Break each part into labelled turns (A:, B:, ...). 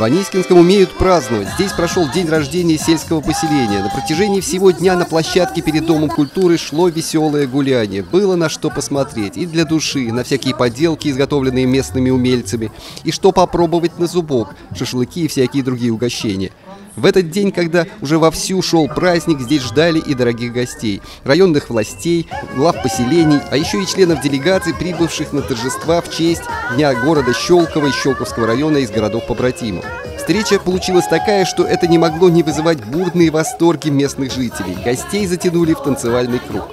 A: В Анискинском умеют праздновать. Здесь прошел день рождения сельского поселения. На протяжении всего дня на площадке перед Домом культуры шло веселое гуляние. Было на что посмотреть и для души, на всякие поделки, изготовленные местными умельцами, и что попробовать на зубок, шашлыки и всякие другие угощения. В этот день, когда уже вовсю шел праздник, здесь ждали и дорогих гостей, районных властей, глав поселений, а еще и членов делегаций, прибывших на торжества в честь Дня города Щелково и Щелковского района из городов-побратимов. Встреча получилась такая, что это не могло не вызывать бурные восторги местных жителей. Гостей затянули в танцевальный круг.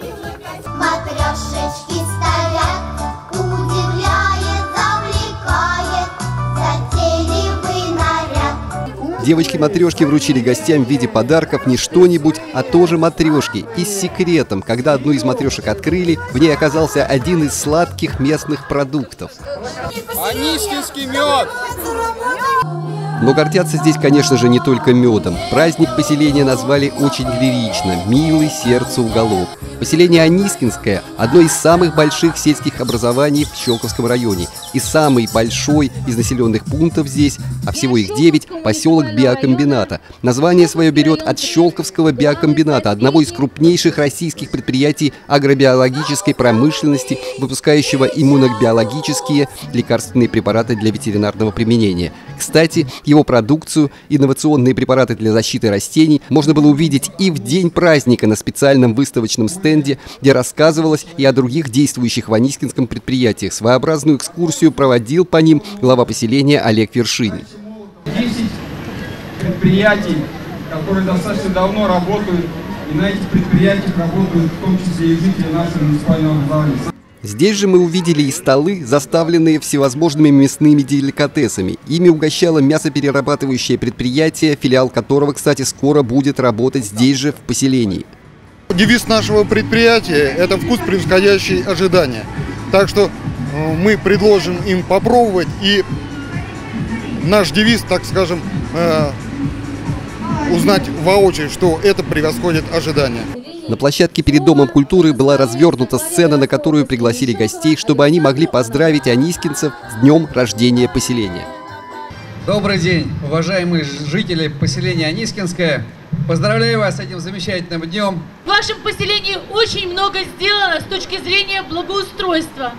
A: Девочки-матрешки вручили гостям в виде подарков не что-нибудь, а тоже матрешки. И с секретом, когда одну из матрешек открыли, в ней оказался один из сладких местных продуктов.
B: Анискинский мед!
A: Но гордятся здесь, конечно же, не только медом. Праздник поселения назвали очень лирично – «Милый сердцу уголок». Поселение Анискинское – одно из самых больших сельских образований в Щелковском районе. И самый большой из населенных пунктов здесь, а всего их 9, поселок биокомбината. Название свое берет от Щелковского биокомбината, одного из крупнейших российских предприятий агробиологической промышленности, выпускающего иммунобиологические лекарственные препараты для ветеринарного применения. Кстати, его продукцию, инновационные препараты для защиты растений, можно было увидеть и в день праздника на специальном выставочном стенде, где рассказывалось и о других действующих в Анискинском предприятиях. Своеобразную экскурсию проводил по ним глава поселения Олег Вершинин.
B: 10 предприятий, которые достаточно давно работают, и на этих предприятиях работают в том числе и жители нашего муниципального образования.
A: Здесь же мы увидели и столы, заставленные всевозможными мясными деликатесами. Ими угощало мясоперерабатывающее предприятие, филиал которого, кстати, скоро будет работать здесь же, в поселении.
C: Девиз нашего предприятия – это вкус, превосходящий ожидания. Так что мы предложим им попробовать, и наш девиз, так скажем, узнать воочию, что это превосходит ожидания.
A: На площадке перед Домом культуры была развернута сцена, на которую пригласили гостей, чтобы они могли поздравить анискинцев с днем рождения поселения.
D: Добрый день, уважаемые жители поселения Анискинское. Поздравляю вас с этим замечательным днем.
E: В вашем поселении очень много сделано с точки зрения благоустройства,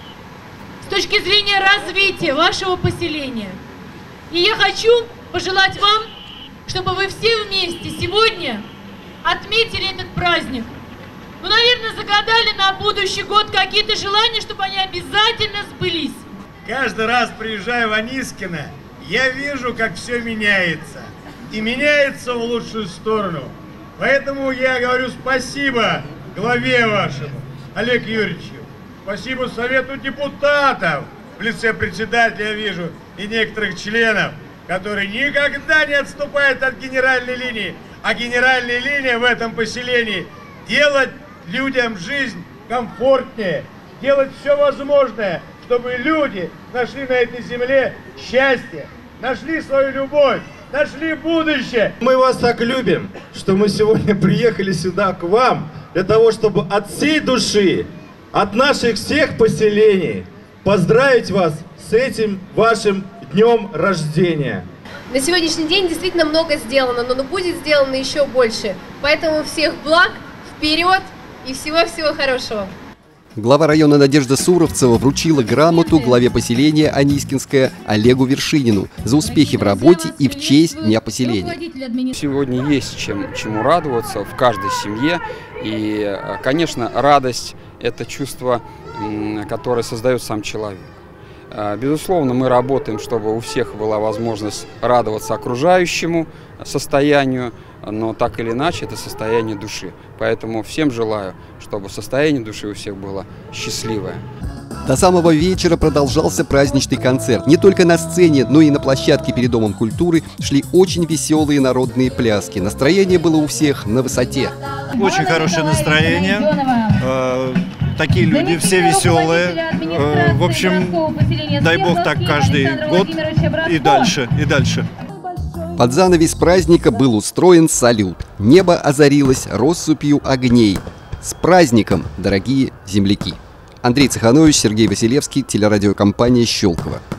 E: с точки зрения развития вашего поселения. И я хочу пожелать вам, чтобы вы все вместе сегодня отметили этот праздник. Ну, наверное, загадали на будущий год какие-то желания, чтобы они обязательно сбылись.
F: Каждый раз, приезжая в Анискино, я вижу, как все меняется. И меняется в лучшую сторону. Поэтому я говорю спасибо главе вашему, Олегу Юрьевичу. Спасибо Совету депутатов в лице председателя, я вижу, и некоторых членов, которые никогда не отступают от генеральной линии. А генеральная линия в этом поселении – делать людям жизнь комфортнее, делать все возможное, чтобы люди нашли на этой земле счастье, нашли свою любовь, нашли будущее.
G: Мы вас так любим, что мы сегодня приехали сюда к вам для того, чтобы от всей души, от наших всех поселений поздравить вас с этим вашим днем рождения.
H: На сегодняшний день действительно много сделано, но будет сделано еще больше. Поэтому всех благ, вперед и всего-всего хорошего.
A: Глава района Надежда Суровцева вручила грамоту главе поселения Анискинское Олегу Вершинину за успехи в работе и в честь Дня поселения.
D: Сегодня есть чему радоваться в каждой семье. И, конечно, радость – это чувство, которое создает сам человек. Безусловно, мы работаем, чтобы у всех была возможность радоваться окружающему состоянию, но так или иначе это состояние души. Поэтому всем желаю, чтобы состояние души у всех было счастливое.
A: До самого вечера продолжался праздничный концерт. Не только на сцене, но и на площадке перед Домом культуры шли очень веселые народные пляски. Настроение было у всех на высоте.
I: Очень хорошее настроение. Такие люди, все веселые. В общем, дай бог так каждый год и дальше, и дальше.
A: Под занавес праздника был устроен салют. Небо озарилось россыпью огней. С праздником, дорогие земляки! Андрей Цеханович, Сергей Василевский, телерадиокомпания «Щелково».